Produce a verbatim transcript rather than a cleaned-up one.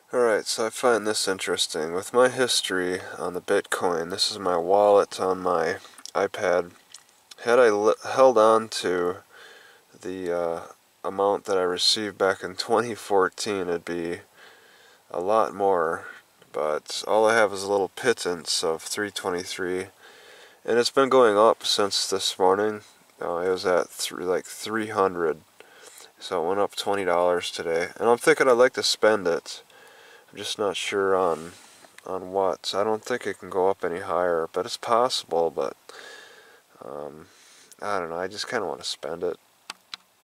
Alright, so I find this interesting. With my history on the Bitcoin, this is my wallet on my iPad. Had I li held on to the uh, amount that I received back in twenty fourteen, it'd be a lot more. But all I have is a little pittance of three twenty-three, and it's been going up since this morning. Uh, it was at th like three hundred, so it went up twenty dollars today. And I'm thinking I'd like to spend it. I'm just not sure on on what. I don't think it can go up any higher, but it's possible. But um, I don't know. I just kind of want to spend it.